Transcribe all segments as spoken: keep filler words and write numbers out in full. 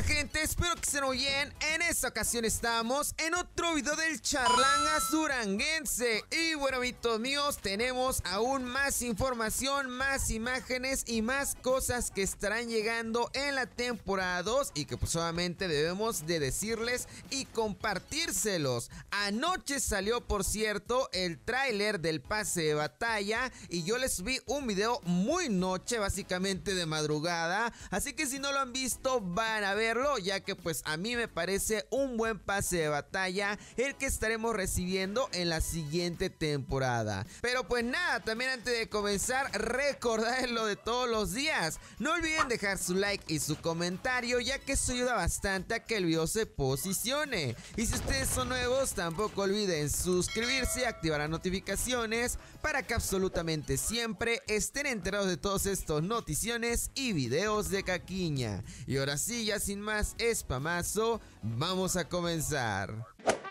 Hola gente, espero que estén muy bien. En esta ocasión estamos en otro video del Charlangas Duranguense. Y bueno, amigos míos, tenemos aún más información, más imágenes y más cosas que estarán llegando en la temporada dos y que pues solamente debemos de decirles y compartírselos. Anoche salió, por cierto, el tráiler del pase de batalla y yo les subí un video muy noche, básicamente de madrugada. Así que si no lo han visto, van a verlo, ya que pues a mí me parece un buen pase de batalla el que estaremos recibiendo en la siguiente temporada. Pero pues nada, también antes de comenzar, recordad lo de todos los días. No olviden dejar su like y su comentario, ya que eso ayuda bastante a que el video se posicione. Y si ustedes son nuevos, tampoco olviden suscribirse y activar las notificaciones para que absolutamente siempre estén enterados de todas estas noticiones y videos de Caquiña. Y ahora sí, ya sin más espamazo, vamos a comenzar.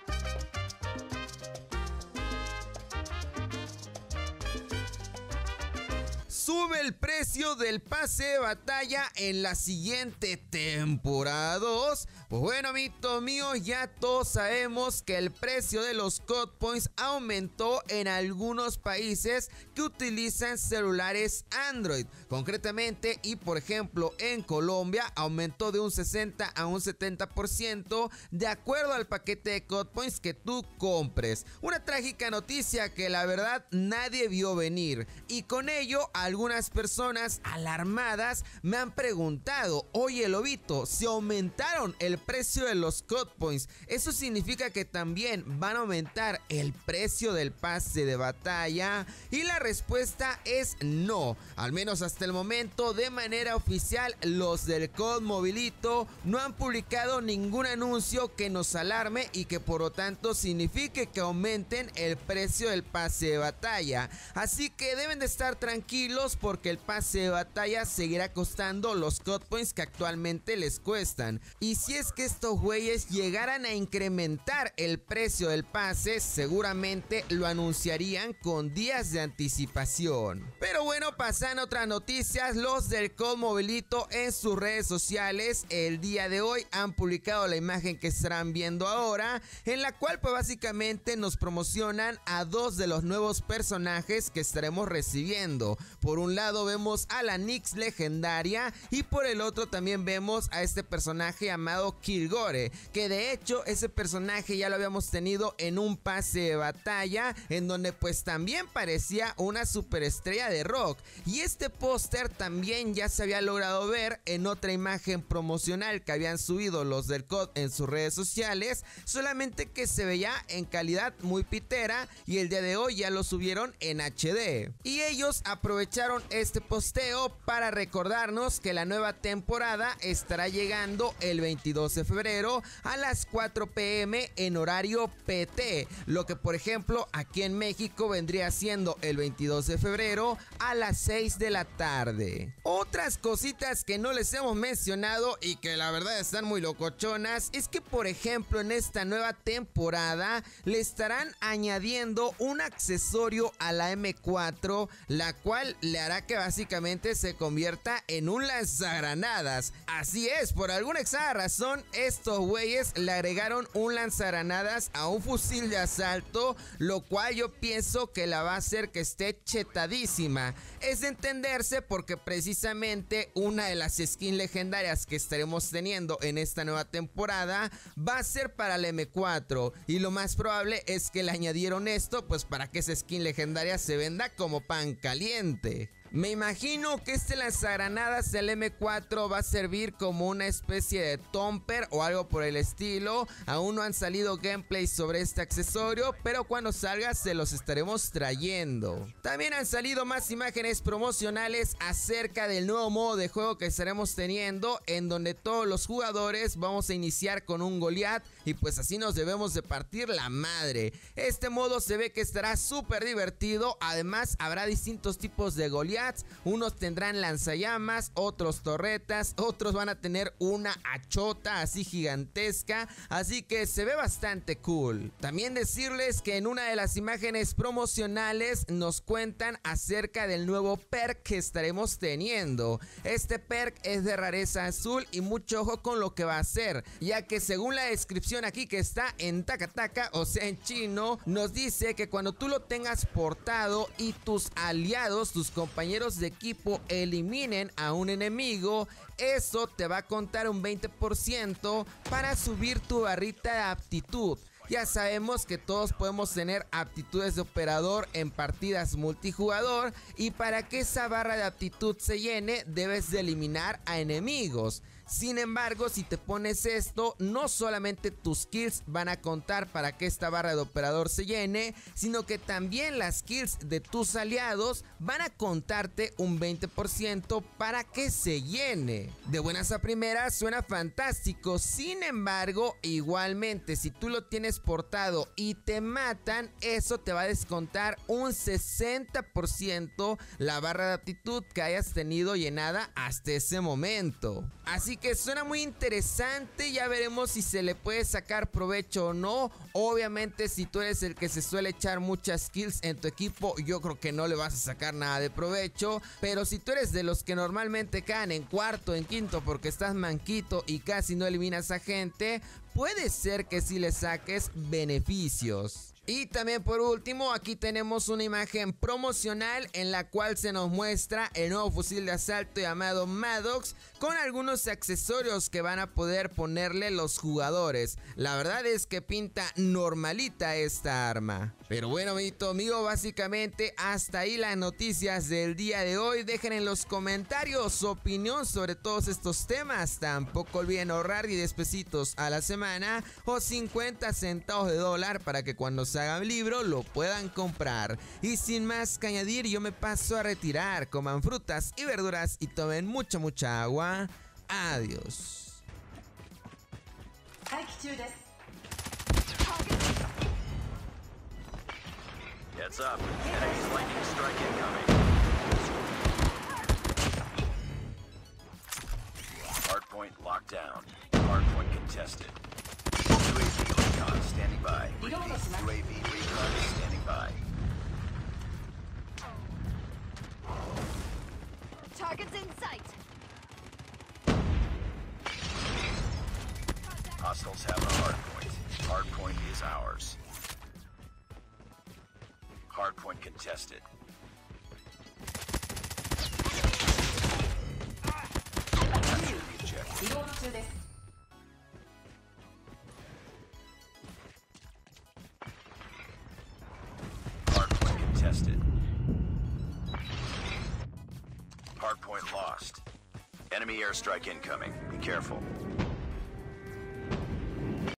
Sube el precio del pase de batalla en la siguiente temporada dos. Pues bueno, amigos míos, ya todos sabemos que el precio de los C O D Points aumentó en algunos países que utilizan celulares Android. Concretamente, y por ejemplo en Colombia, aumentó de un sesenta a un setenta por ciento de acuerdo al paquete de C O D Points que tú compres. Una trágica noticia que la verdad nadie vio venir. Y con ello, algunas personas alarmadas me han preguntado: oye Lobito, si aumentaron el precio de los C O D Points, ¿eso significa que también van a aumentar el precio del pase de batalla? Y la respuesta es no. Al menos hasta el momento, de manera oficial, los del C O D Mobilito no han publicado ningún anuncio que nos alarme y que por lo tanto signifique que aumenten el precio del pase de batalla. Así que deben de estar tranquilos, porque el pase de batalla seguirá costando los C O D Points que actualmente les cuestan. Y si es que estos güeyes llegaran a incrementar el precio del pase, seguramente lo anunciarían con días de anticipación. Pero bueno, pasan otras noticias. Los del C O D Mobilito en sus redes sociales el día de hoy han publicado la imagen que estarán viendo ahora, en la cual pues básicamente nos promocionan a dos de los nuevos personajes que estaremos recibiendo. Por un lado vemos a la Nyx legendaria y por el otro también vemos a este personaje llamado Kilgore, que de hecho ese personaje ya lo habíamos tenido en un pase de batalla en donde pues también parecía una superestrella de rock, y este póster también ya se había logrado ver en otra imagen promocional que habían subido los del C O D en sus redes sociales, solamente que se veía en calidad muy pitera, y el día de hoy ya lo subieron en H D. Y ellos aprovecharon este posteo para recordarnos que la nueva temporada estará llegando el veintidós de febrero a las cuatro p m en horario P T, lo que por ejemplo aquí en México vendría siendo el veintidós de febrero a las seis de la tarde. Otras cositas que no les hemos mencionado y que la verdad están muy locochonas es que por ejemplo en esta nueva temporada le estarán añadiendo un accesorio a la M cuatro, la cual le hará que básicamente se convierta en un lanzagranadas. Así es, por alguna extraña razón estos güeyes le agregaron un lanzagranadas a un fusil de asalto, lo cual yo pienso que la va a hacer que esté chetadísima. Es de entenderse porque precisamente una de las skins legendarias que estaremos teniendo en esta nueva temporada va a ser para la M cuatro, y lo más probable es que le añadieron esto pues para que esa skin legendaria se venda como pan caliente. Me imagino que este lanzagranadas del M cuatro va a servir como una especie de Tomper o algo por el estilo. Aún no han salido gameplays sobre este accesorio, pero cuando salga se los estaremos trayendo. También han salido más imágenes promocionales acerca del nuevo modo de juego que estaremos teniendo, en donde todos los jugadores vamos a iniciar con un Goliath y pues así nos debemos de partir la madre. Este modo se ve que estará súper divertido. Además habrá distintos tipos de Goliath Goliaths. Unos tendrán lanzallamas, otros torretas, otros van a tener una achota así gigantesca, así que se ve bastante cool. También decirles que en una de las imágenes promocionales nos cuentan acerca del nuevo perk que estaremos teniendo. Este perk es de rareza azul y mucho ojo con lo que va a hacer, ya que según la descripción aquí que está en Takataka, o sea en chino, nos dice que cuando tú lo tengas portado y tus aliados, tus compañeros de equipo eliminen a un enemigo, eso te va a contar un veinte por ciento para subir tu barrita de aptitud. Ya sabemos que todos podemos tener aptitudes de operador en partidas multijugador, y para que esa barra de aptitud se llene debes de eliminar a enemigos. Sin embargo, si te pones esto, no solamente tus kills van a contar para que esta barra de operador se llene, sino que también las kills de tus aliados van a contarte un veinte por ciento para que se llene. De buenas a primeras suena fantástico. Sin embargo, igualmente si tú lo tienes portado y te matan, eso te va a descontar un sesenta por ciento la barra de aptitud que hayas tenido llenada hasta ese momento. Así que suena muy interesante, ya veremos si se le puede sacar provecho o no. Obviamente si tú eres el que se suele echar muchas kills en tu equipo, yo creo que no le vas a sacar nada de provecho, pero si tú eres de los que normalmente caen en cuarto, en quinto porque estás manquito y casi no eliminas a gente, puede ser que sí le saques beneficios. Y también por último, aquí tenemos una imagen promocional en la cual se nos muestra el nuevo fusil de asalto llamado Maddox, con algunos accesorios que van a poder ponerle los jugadores. La verdad es que pinta normalita esta arma. Pero bueno, amiguito, amigo, básicamente hasta ahí las noticias del día de hoy. Dejen en los comentarios su opinión sobre todos estos temas. Tampoco olviden ahorrar diez pesitos a la semana o cincuenta centavos de dólar para que cuando se haga el libro lo puedan comprar. Y sin más que añadir, yo me paso a retirar. Coman frutas y verduras y tomen mucha mucha agua. Adiós. Heads up. Enemy's lightning strike incoming. Hardpoint locked down. Hardpoint contested. U A V recon standing by. Repeat, U A V recon standing by. Targets in sight. Hostiles have a hardpoint. Hardpoint is ours. Hardpoint contested. Capture the objective. Hardpoint contested. Hardpoint lost. Enemy airstrike incoming. Be careful.